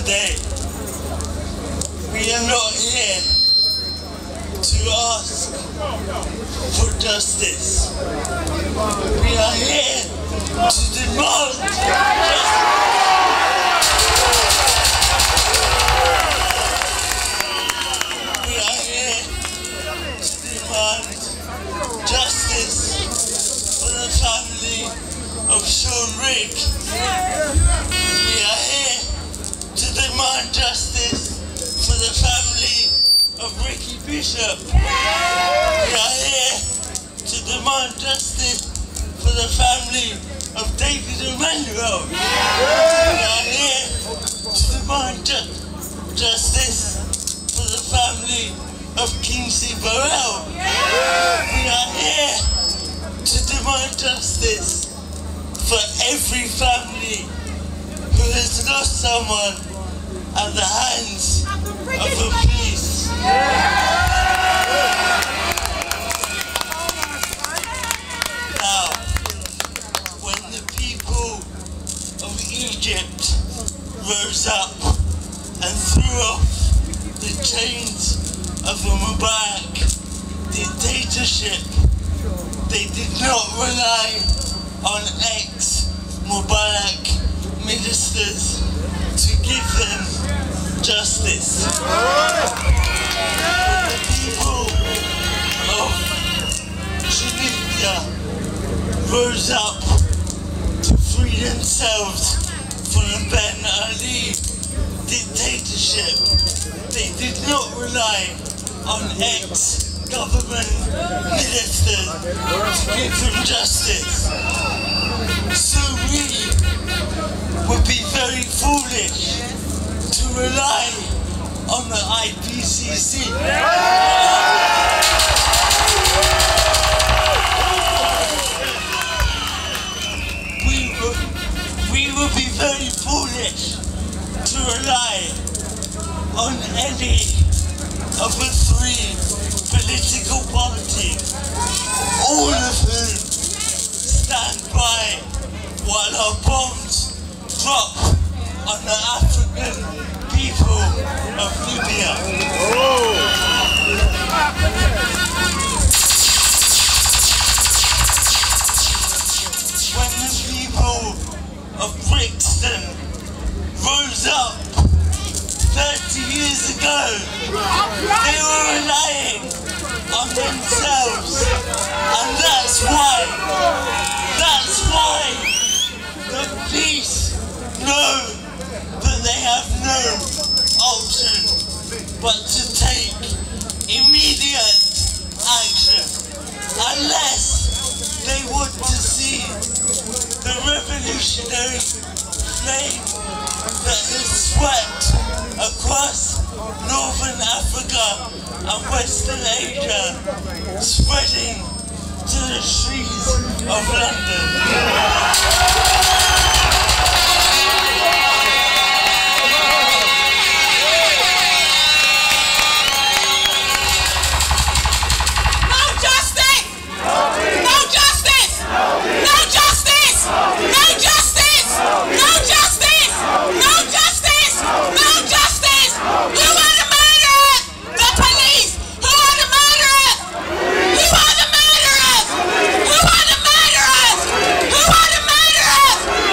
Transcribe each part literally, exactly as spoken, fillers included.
today. We are not here to ask for justice. We are here to demand justice. We are here to demand justice for the family of Sean Rick. We are here to demand justice for the family of Ricky Bishop. We are here to demand justice for the family of David Emmanuel. We are here to demand ju justice for the family of Kingsley Burrell. We are here to demand justice for every family who has lost someone at the hands of the police. Now, when the people of Egypt rose up and threw off the chains of the Mubarak dictatorship, they did not rely on ex-Mubarak ministers to give them justice. The people of Tunisia rose up to free themselves from the Ben Ali dictatorship. They did not rely on ex-government ministers to give them justice. So we would be very foolish to rely on the I P C C. We would, we would be very foolish to rely on any of the three political parties, all of whom stand by while our bombs drop on the African people of Libya. When the people of Brixton rose up thirty years ago, they were relying on themselves, and that's why, that's why the police know that they have no option but to take immediate action, unless they want to see the revolutionary flame that has swept across Northern Africa and Western Asia spreading to the streets of London. Who are the murderers?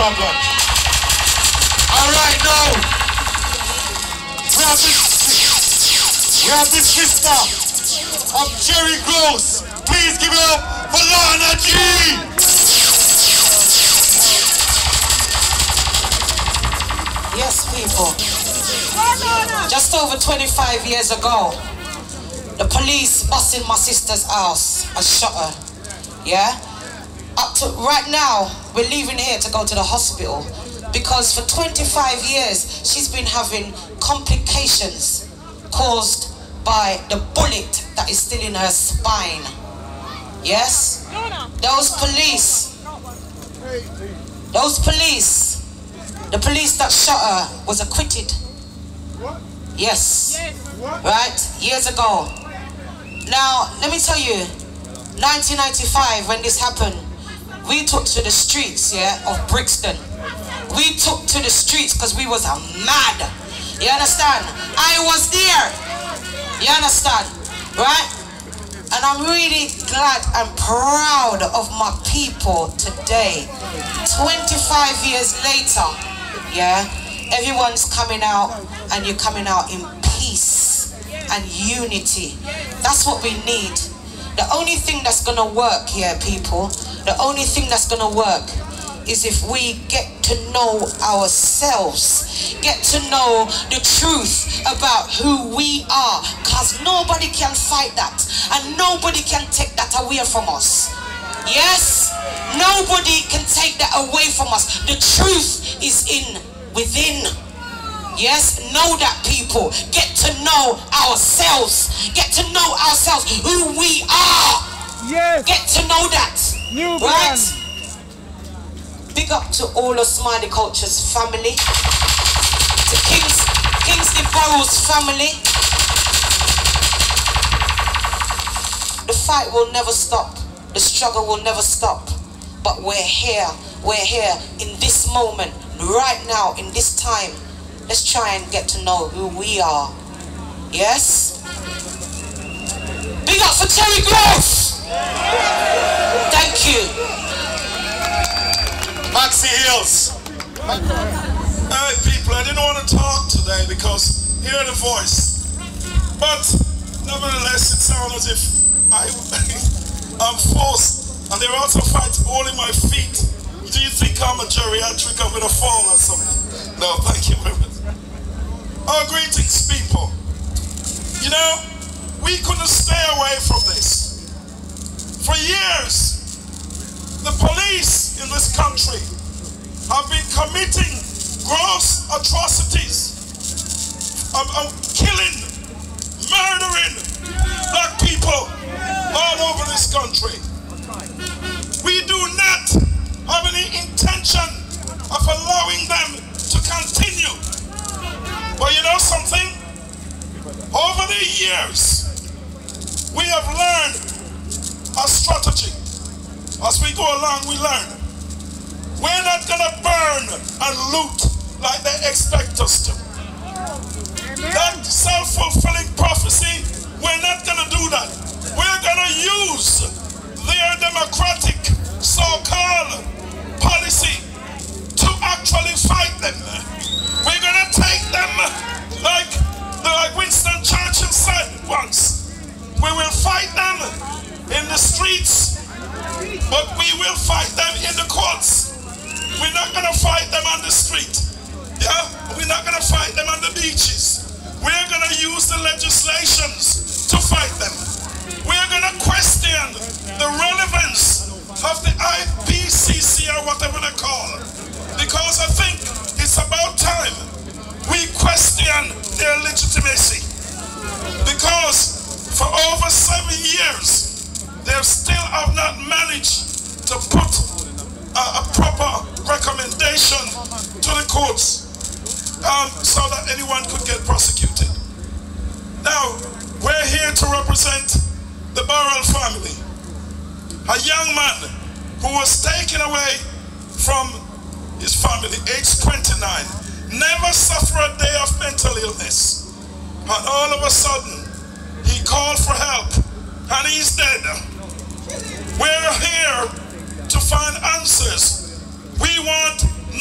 problem. Alright, now, we have this, we have this sister of Cherry Gross. Please give it up for Lana G. Yes, people. Just over twenty-five years ago, the police busted my sister's house and shot her. Yeah? Up to right now, we're leaving here to go to the hospital because for twenty-five years, she's been having complications caused by the bullet that is still in her spine. Yes? Those police, those police, the police that shot her was acquitted. Yes. Right? Years ago. Now, let me tell you, nineteen ninety-five, when this happened, we took to the streets, yeah, of Brixton. We took to the streets because we was mad. You understand? I was there. You understand? Right? And I'm really glad and proud of my people today. twenty-five years later, yeah, everyone's coming out and you're coming out in peace and unity. That's what we need. The only thing that's gonna work here, people, the only thing that's gonna work is if we get to know ourselves, get to know the truth about who we are, because nobody can fight that and nobody can take that away from us. Yes, nobody can take that away from us. The truth is in within. Yes, know that, people. Get to know ourselves. Get to know ourselves, who we are. Yes. Get to know that. New right? Brand. Big up to all of Smiley Culture's family. To Kings, Kingsley Burrow's family. The fight will never stop. The struggle will never stop. But we're here. We're here in this moment, right now, in this time. Let's try and get to know who we are. Yes? Big up for Cherry Gross! Thank you. Maxie Hills. Hey people, I didn't want to talk today because hear the voice. But nevertheless, it sounds as if I, I'm forced. And they're also fighting holding my feet. Do you think I'm a geriatric? I'm going to fall or something? No, thank you very much. Oh, greetings, people. You know, we couldn't stay away from this. For years, the police in this country have been committing gross atrocities, um, um, killing, murdering black people all over this country. We do not have any intention of allowing them to continue. But you know something? Over the years, we have learned a strategy. As we go along, we learn. We're not going to burn and loot like they expect us to. That self-fulfilling prophecy, we're not going to do that. We're going to use their democratic so-called policy to actually fight them. We're going to take them like, like Winston Churchill said once. We will fight them in the streets, but we will fight them in the courts. We're not going to fight them on the street. Yeah? We're not going to fight them on the beaches. We're going to use the legislations to fight them. We're going to question the relevance of the I P C C or whatever they call it. Because I think it's about time we question their legitimacy. Because for over seven years, they still have not managed to put a, a proper recommendation to the courts um, so that anyone could get prosecuted. Now, we're here to represent the Burrell family. A young man who was taken away from his family, age twenty-nine, never suffered a day of mental illness. And all of a sudden, he called for help, and he's dead. We're here to find answers. We want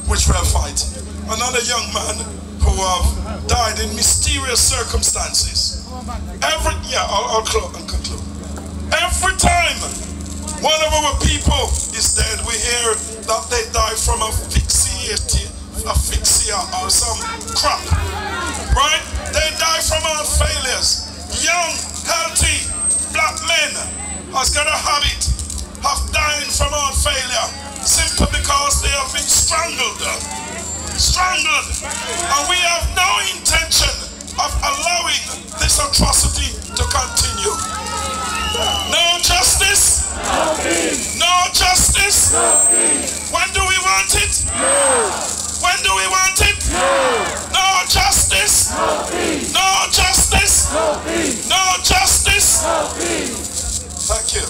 which we are fighting. Another young man who uh, died in mysterious circumstances. Every, yeah, I'll, I'll, close, I'll conclude. Every time one of our people is dead, we hear that they die from asphyxia, asphyxia or some crap, right? They die from heart failures. Young, healthy, black men has got a habit of dying from heart failure simply because they have been strangled. Strangled. And we have no intention of allowing this atrocity to continue. No justice? No peace. No justice? No peace. When do we want it? No. When do we want it? No. No justice? No peace. No justice? No peace. No justice? No peace. Thank you.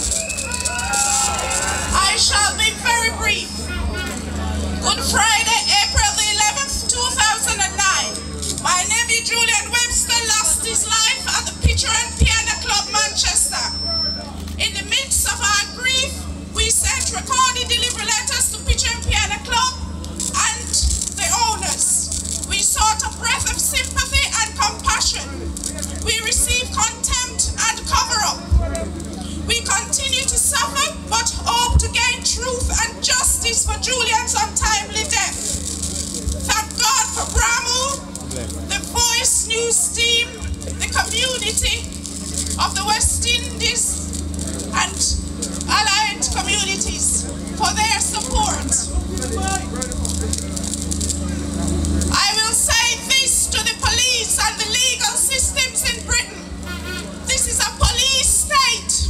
I shall be very brief. Good Friday, April the eleventh, two thousand nine. My nephew Julian Webster lost his life at the Pitcher and Piano Club, Manchester. In the midst of our grief, we sent recorded delivery letters to Pitcher and Piano Club and the owners. We sought a breath of sympathy and compassion. We received contempt and cover-up. We continue to suffer, but hope to gain truth and justice for Julian's untimely death. Thank God for Bramall, the Voice News team, the community of the West Indies and allied communities for their support. I will say this to the police and the legal systems in Britain. This is a police state.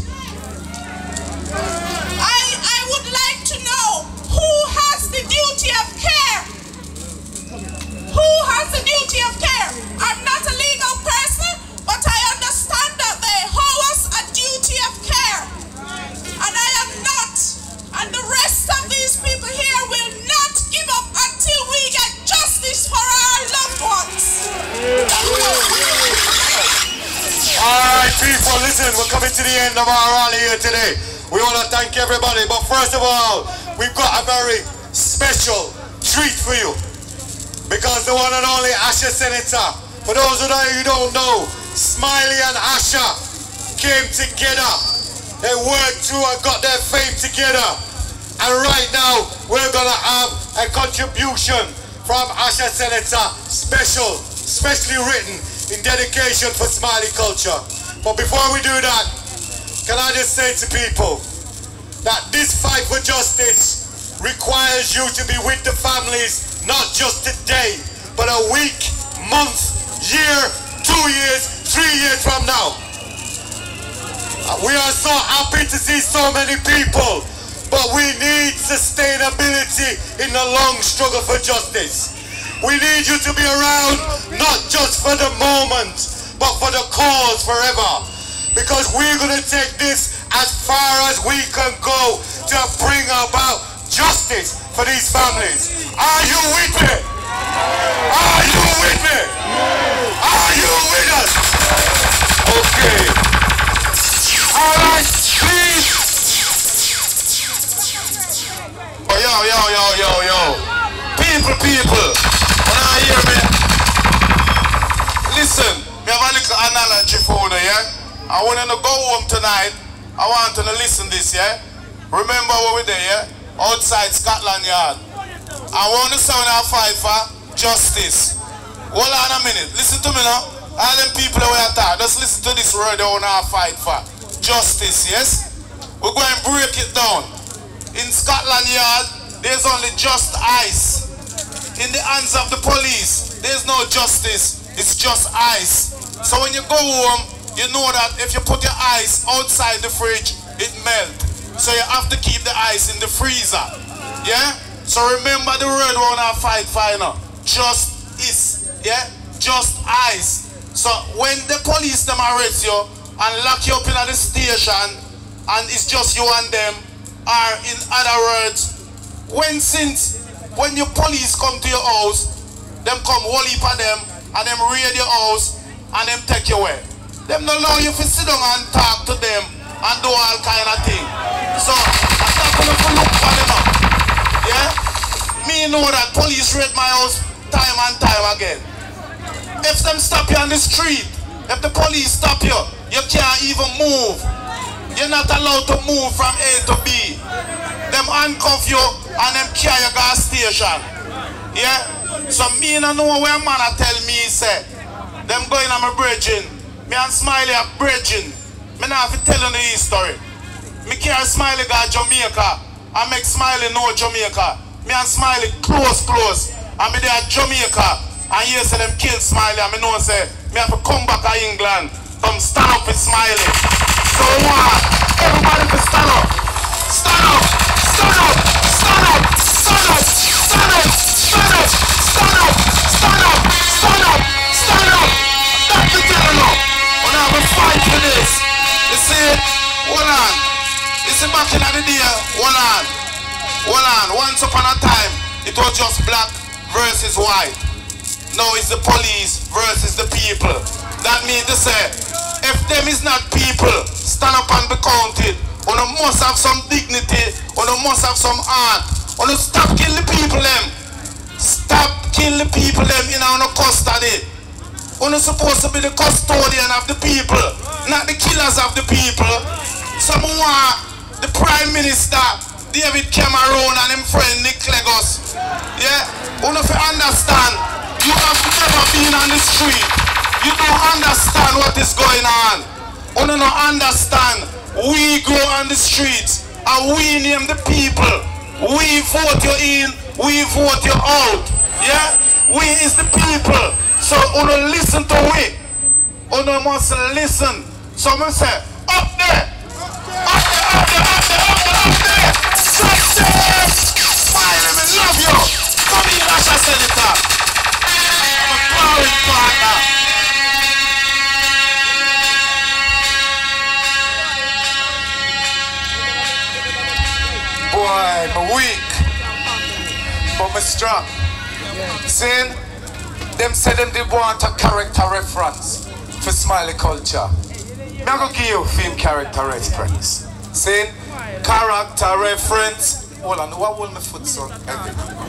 I, I would like to know who has the duty of care. Who has the duty of care? I'm not a legal person, but I understand that they owe us a duty of care. And I am not, and the rest of these people here will not give up until we get justice for our loved ones. Alright people, listen, we're coming to the end of our rally here today. We want to thank everybody, but first of all, we've got a very special treat for you. Because the one and only Asha Senator, for those of you who don't know, Smiley and Asha came together. They worked through and got their fame together. And right now, we're going to have a contribution from Asha Senator, special, specially written in dedication for Smiley Culture. But before we do that, can I just say to people that this fight for justice requires you to be with the families, not just today, but a week, month, year, two years, three years from now. We are so happy to see so many people, but we need sustainability in the long struggle for justice. We need you to be around, not just for the moment, but for the cause forever. Because we're going to take this as far as we can go to bring about justice for these families. Are you with me? Are you with me? Are you with us? Okay. All right, please. Oh, yo, yo, yo, yo, yo. People, people. When I hear me, listen, me have a little analogy for you, yeah? I want you to go home tonight. I want you to listen this, yeah? Remember what we did, yeah? Outside Scotland Yard. I want to sound our fight for justice. Hold on a minute. Listen to me now. All them people that we are talking, just listen to this word they want to fight for. Justice, yes? We're going to break it down. In Scotland Yard, there's only just ice. In the hands of the police, there's no justice. It's just ice. So when you go home, you know that if you put your ice outside the fridge, it melts. So you have to keep the ice in the freezer. Yeah? So remember the word we want to fight for, you know. Just is. Yeah? Just ice. So when the police them arrest you and lock you up in the station and it's just you and them, or in other words, when since when your police come to your house, them come whole heap of them and them raid your house and them take you away. Them not allow you to sit down and talk to them and do all kind of things. So I'm not going to look for them up. Yeah? Me know that police raid my house time and time again. If them stop you on the street, if the police stop you, you can't even move. You're not allowed to move from A to B. Them handcuff you and them carry you to a station. Yeah? So me no know where man a tell me say, them going on my bridging. Me and Smiley are bridging. Me not have to tell you the history. Me carry Smiley go to Jamaica and make Smiley know Jamaica. Me and Smiley close, close. And me there at Jamaica. And you say them kill Smiley. And me know say, me have to come back to England. Come stand up with Smiley. So what? Everybody to stand up. Stand up. Stand up. Stand up. Stand up. Stand up. Stand up. Stand up. Stand up. Stand up. Stand up. That's the tell up. We're have a fight for this. You see? Hold on. You see back in the day, hold on. Hold on. Once upon a time, it was just black versus white. Now it's the police versus the people. That means to say, if them is not people, stand up and be counted. Or you must have some dignity, or you must have some art. Or you stop killing the people them. Stop killing the people them in our custody. Or you supposed to be the custodian of the people, not the killers of the people. Someone, the Prime Minister, David Emmanuel and him friend Nick Legos. Yeah? You know if you understand, you have never been on the street. You don't understand what is going on. You don't understand. We go on the streets and we name the people. We vote you in, we vote you out. Yeah? We is the people. So you don't listen to we. You don't must listen. Someone say, up there. Up there, up there, up there, up there, up there. Success! Smile, I love you. Come here, Asha Senator. Partner. Boy, I'm weak, but I'm strong. See, them said them they want a character reference for Smiley Culture. I'm going to give you film character reference. See, character reference. Hold on, what will my foot so heavy?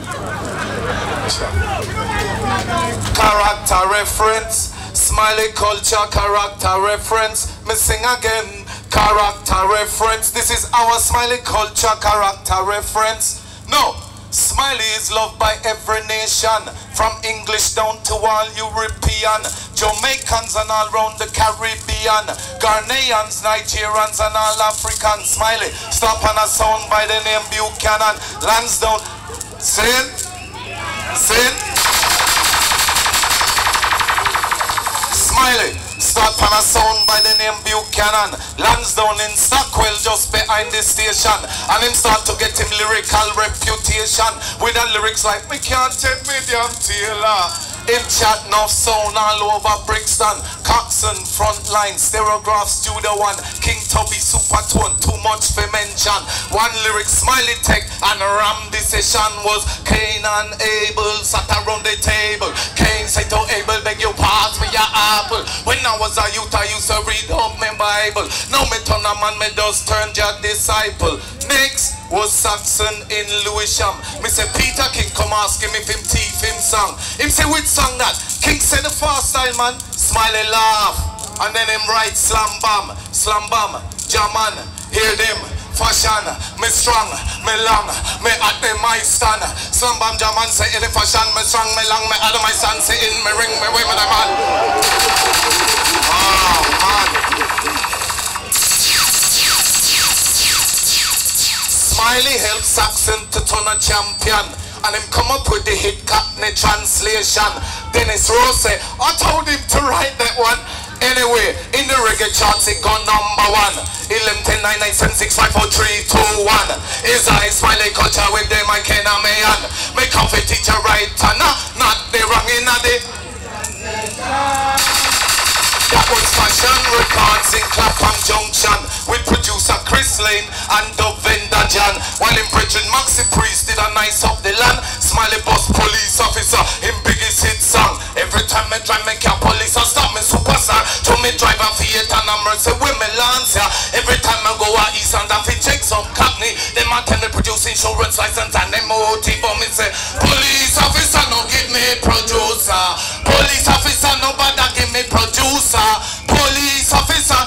Character reference, Smiley Culture character reference. Me sing again, character reference. This is our Smiley Culture character reference. No, Smiley is loved by every nation, from English down to all European, Jamaicans and all around the Caribbean, Ghanaians, Nigerians and all Africans. Smiley, stop on a sound by the name Buchanan, Lansdowne. Sin, sin. Smiley, start on a sound by the name Buchanan, Lansdowne in Stockwell just behind the station, and him start to get him lyrical reputation with the lyrics like me can't take me damn Taylor. Him chat no sound all over Brixton, Coxon, Frontline, Stereograph, Studio One, King Tubby, Supertone, too much for mention. One lyric Smiley tech and Ram the session was Cain and Abel sat around the table. Cain said to Abel, beg you pass me your apple. When I was a youth I used to read up my Bible. Now me turn a man, me does turn your disciple. Next was Saxon in Lewisham. Me say Peter King come ask him if him teeth him song. Him say which song that? King say the fast style man. Smiley laugh. And then him write slam bam, slam bam, jaman, hear them. Fashion, me strong, me long, me at the my stand. Slam bam jaman say in the fashion, me strong, me long, me at my stand. Say in me ring, me way with the man. Oh man. Smiley helped Saxon to turn a champion, and him come up with the hit Cockney translation. Dennis Rose say, I told him to write that one. Anyway, in the reggae charts it got number one. eleven, ten, nine, nine, seven, six, five, four, three, two, one. Is I Smiley Culture with them I can a man. Make coffee teacher right and not, not the wrong in a day. That was Fashion Records in Clapham Junction with producer Chris Lane and Dub Vendor John. While in Bridget Maxi Priest did a nice up the land. Smiley Boss police officer in biggest hit song. Every time I drive make a police I stop me superstar. To me drive a Fiat and I'm say with me lance here. Every time I go a east and I fi check some company. Them a tell me produce insurance license and them O T for me say, police officer, no give me producer. Police officer, nobody give me producer. Police officer.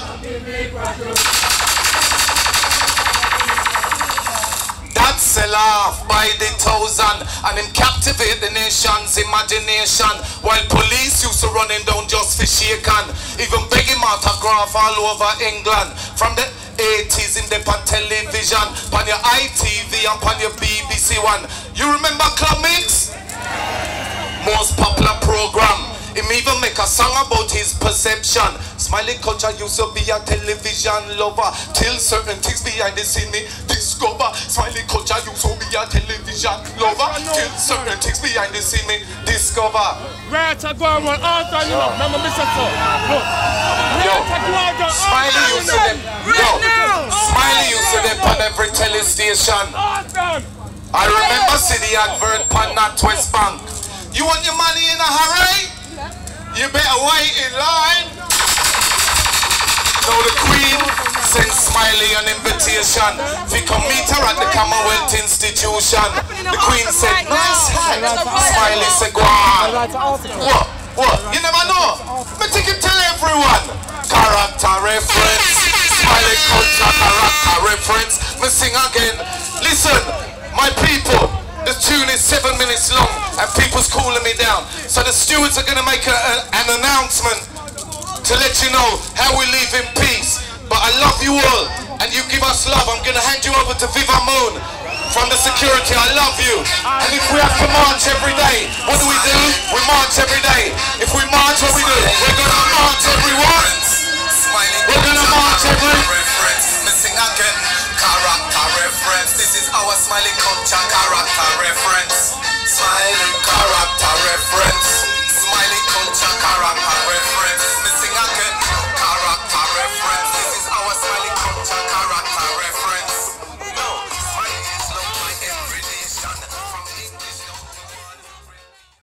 That sell off by the thousand and him captivate the nation's imagination. While police used to running down just for shaken, even begging autograph all over England. From the eighties in the on television, on your I T V and on your B B C One. You remember Club Mix? Most popular program. Him even make a song about his perception. Smiley Culture used to be a television lover till certain things behind the scene me discover. Smiley Culture used to be a television lover till certain things behind the scene me discover. Right, I go on one answer, you know. Remember, Mister Look. Yo, Smiley used to them. Yo, Smiley used to them on every tele station. I remember see the advert on that West Bank. You want your money in a hurry? You better wait in line. Now the Queen sent Smiley an invitation. We come meet her at the Commonwealth Institution. The Queen said, nice hat. Smiley said, go on. What? What? You never know. Me take it tell everyone. Character reference. Smiley Culture character reference. Me sing again. Listen, my people. The tune is seven minutes long and people's cooling me down. So the stewards are going to make a, a, an announcement to let you know how we live in peace. But I love you all and you give us love. I'm going to hand you over to Viva Moon from the security. I love you. And if we have to march every day, what do we do? We march every day. If we march, what we do? We're going to march everyone. We're going to march every... Missing again. Character reference. This is our Smiley Culture character reference.